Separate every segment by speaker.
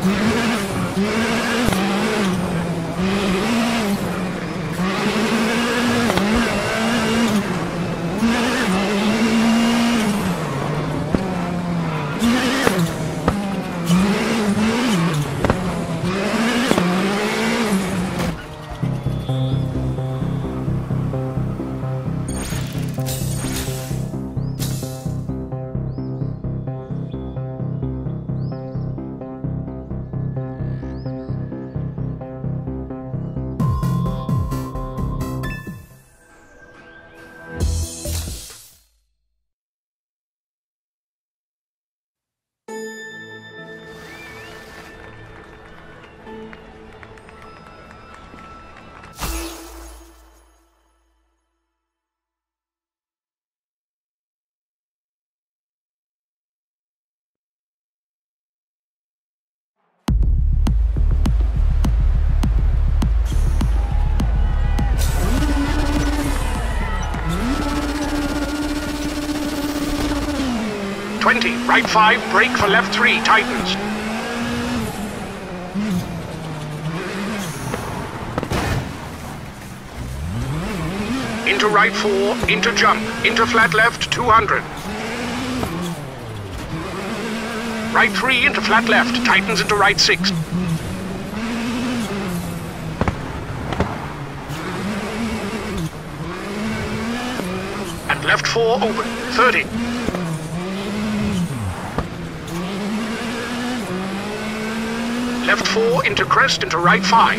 Speaker 1: Right 5, brake for left 3, tightens. Into right 4, into jump, into flat left 200. Right 3 into flat left, tightens into right 6. And left 4 open, 30. Left 4 into crest into right 5.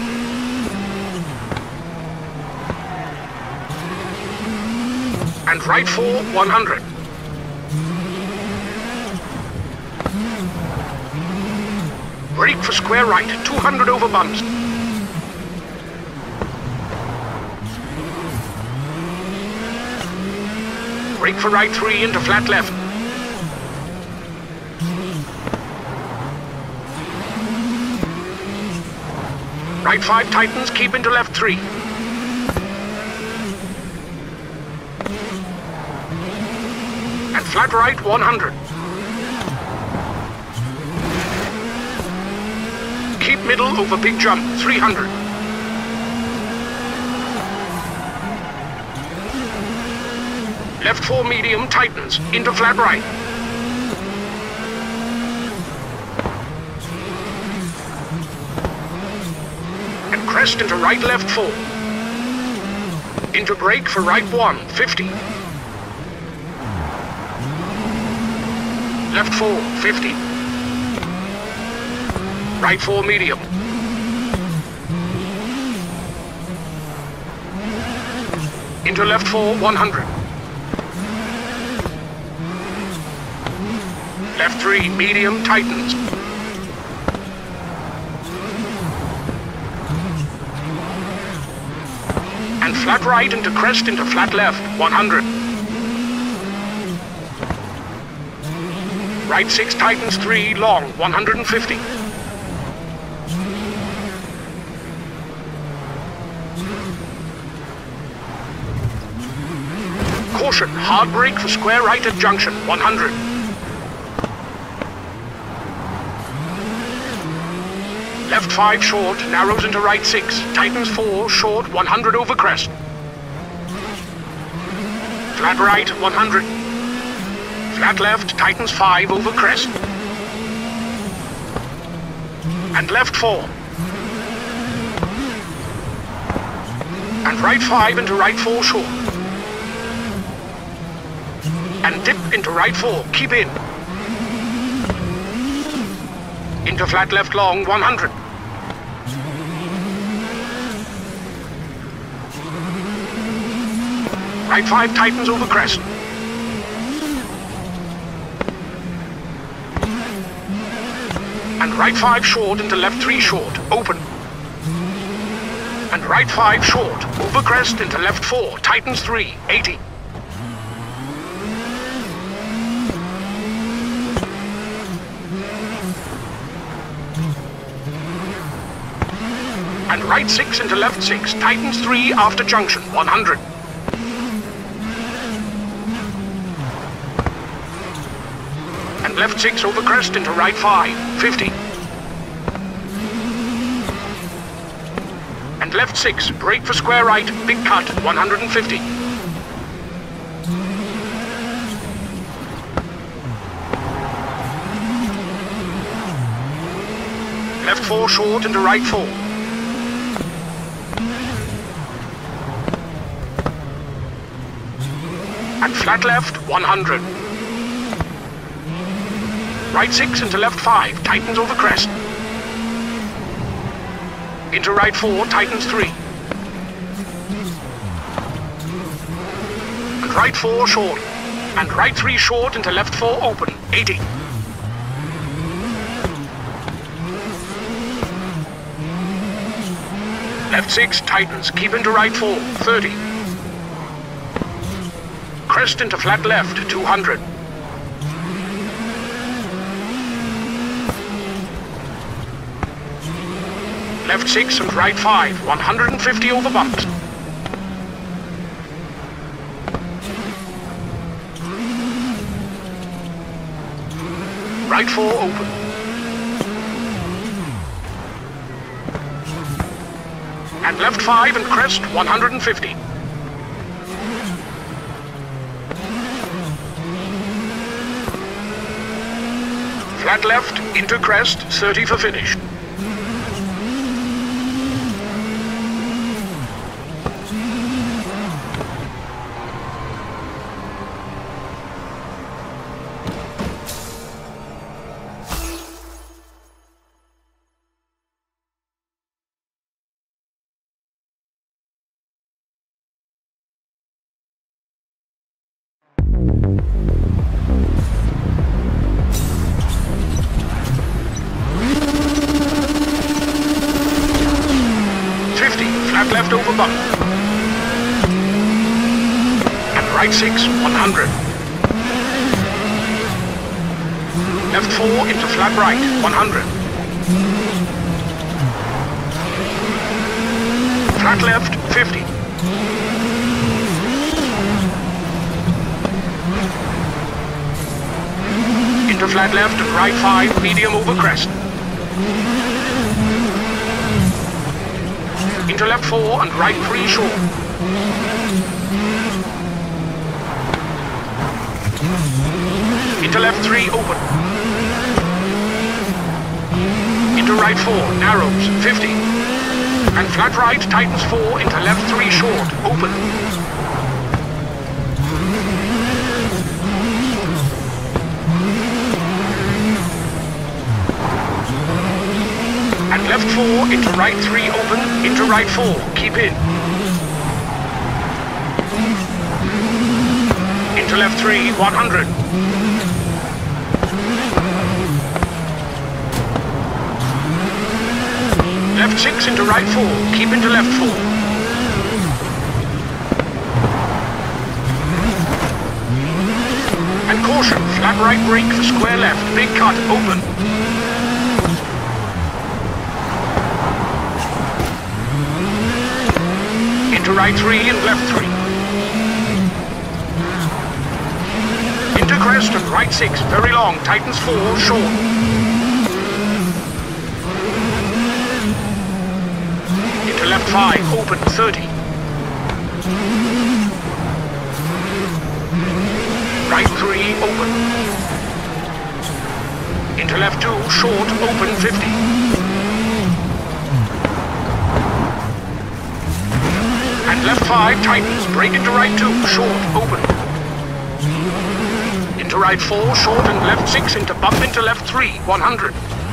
Speaker 1: And right 4, 100. Brake for square right, 200 over bumps. Brake for right 3 into flat left. Right 5 tightens, keep into left 3. And flat right 100. Keep middle over big jump 300. Left 4 medium tightens, into flat right. Crest into right left 4. Into brake for right 1, 50. Left 4, 50. Right 4 medium. Into left 4, 100. Left 3 medium tightens. Flat right into crest into flat left, 100. Right 6 tightens 3, long, 150. Caution, hard brake for square right at junction, 100. Left 5 short, narrows into right 6, tightens 4, short, 100 over crest. Flat right, 100. Flat left, tightens 5 over crest. And left 4. And right 5 into right 4 short. And dip into right 4, keep in. Into flat left long, 100. Right 5 tightens over crest. And right 5 short into left 3 short, open. And right 5 short, over crest into left 4, tightens 3, 80. And right 6 into left 6, tightens 3 after junction, 100. And left 6 over crest into right 5, 50. And left 6, brake for square right, big cut, 150. Left 4 short into right 4. And flat left, 100. Right 6 into left 5, tightens over crest. Into right 4, tightens 3. And right 4 short. And right 3 short into left 4 open, 80. Left 6 tightens, keep into right 4, 30. Crest into flat left, 200. Left 6 and right 5, 150 over bumps. Right 4 open. And left 5 and crest, 150. Flat left, into crest, 30 for finish. Left over bump. And right 6, 100. Left 4 into flat right, 100. Flat left, 50. Into flat left and right 5, medium over crest. Into left 4 and right 3 short. Into left 3 open. Into right 4, narrows, 50. And flat right tightens 4 into left 3 short, open. And left 4 into right 3 open, into right 4, keep in. Into left 3, 100. Left 6 into right 4, keep into left 4. And caution, flat right brake for square left, big cut, open. Into right 3 and left 3. Into crest and right 6, very long, tightens 4, short. Into left 5, open, 30. Right 3, open. Into left 2, short, open, 50. And left 5 tightens, brake into right 2, short, open. Into right 4, short and left 6 into bump into left 3, 100.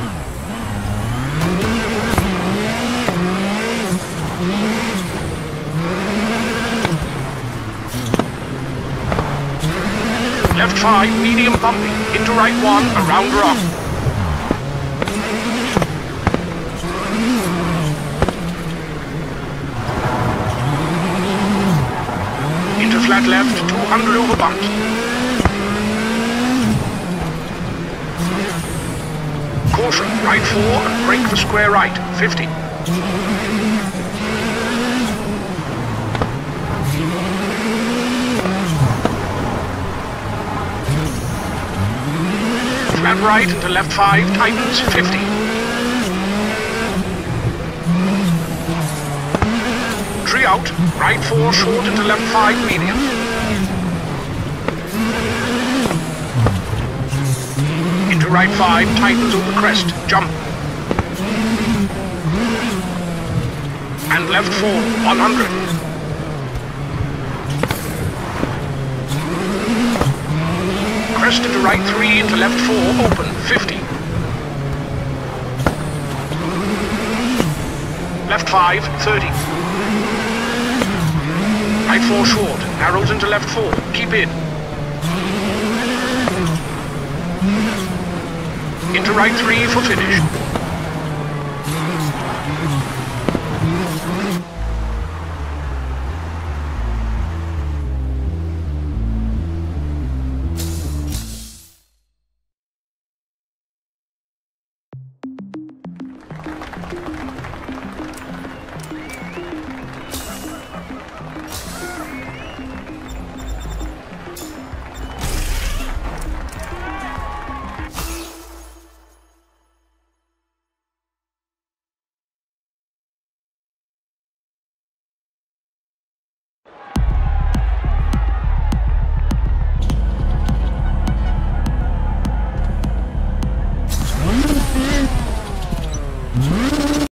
Speaker 1: Left 5, medium bumping, into right 1, around rock. Into flat left, 200 over bumps. Caution, right 4 and brake for square right, 50. Flat right into left 5, tightens, 50. out. Right 4 short into left 5 medium. Into right 5, tightens over crest. Jump. And left 4, 100. Crest into right 3 into left 4, open, 50. Left 5, 30. Right 4 short, narrows into left 4, keep in. Into right 3 for finish.
Speaker 2: Mm-hmm.